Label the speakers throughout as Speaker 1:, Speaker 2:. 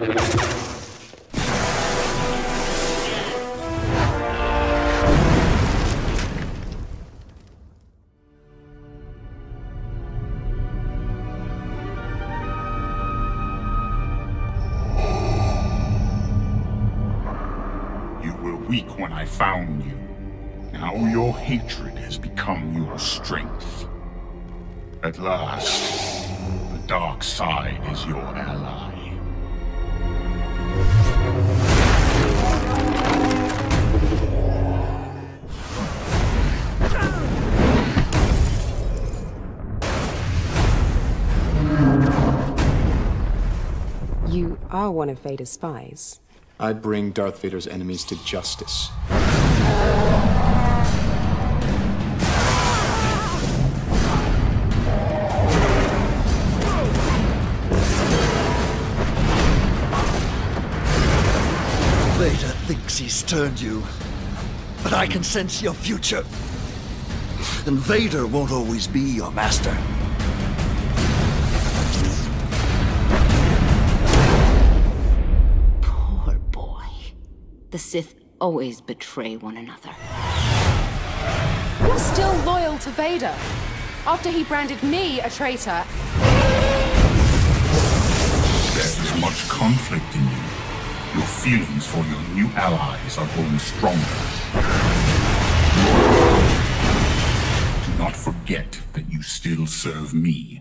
Speaker 1: Weak when I found you. Now your hatred has become your strength. At last, the dark side is your ally.
Speaker 2: You are one of Vader's spies.
Speaker 3: I bring Darth Vader's enemies to justice.
Speaker 4: Vader thinks he's turned you, but I can sense your future. And Vader won't always be your master.
Speaker 5: The Sith always betray one another.
Speaker 6: You're still loyal to Vader, after he branded me a traitor.
Speaker 1: There is much conflict in you. Your feelings for your new allies are growing stronger. Do not forget that you still serve me.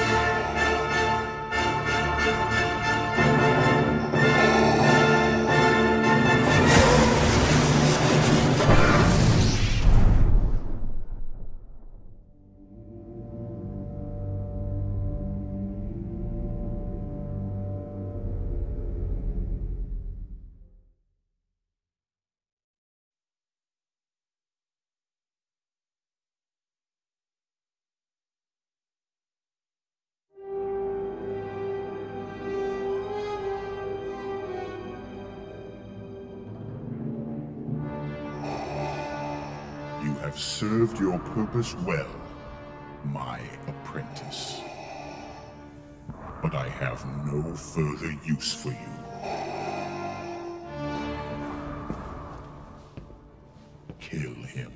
Speaker 1: You have served your purpose well, my apprentice. But I have no further use for you. Kill him.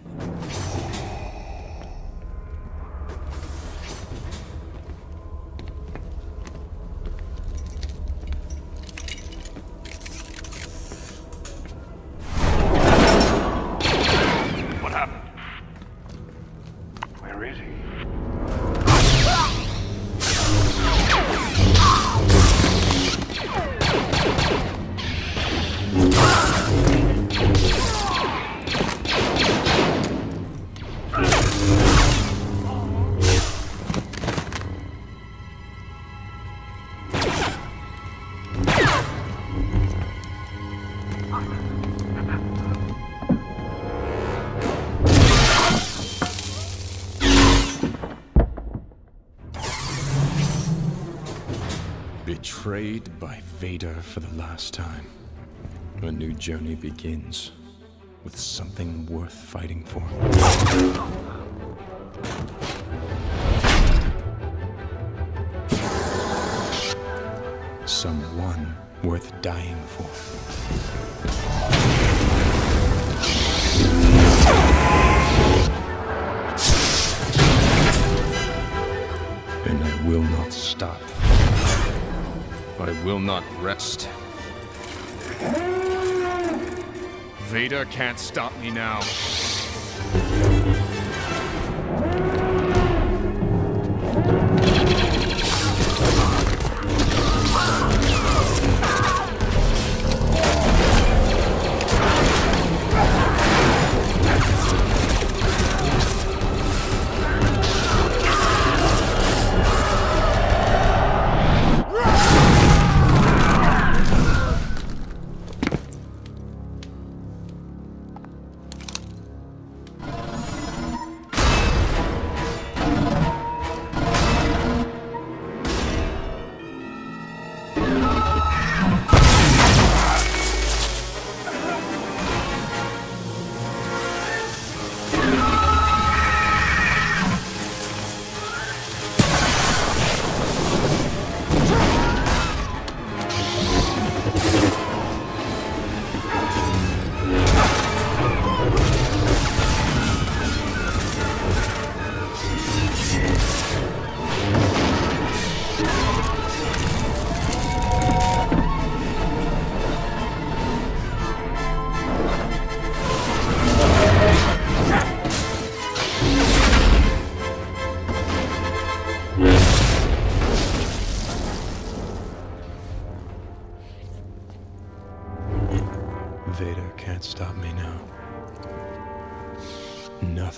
Speaker 3: Betrayed by Vader for the last time. A new journey begins with something worth fighting for. Someone worth dying for. And I will not stop. I will not rest. Vader can't stop me now.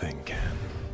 Speaker 3: thing can.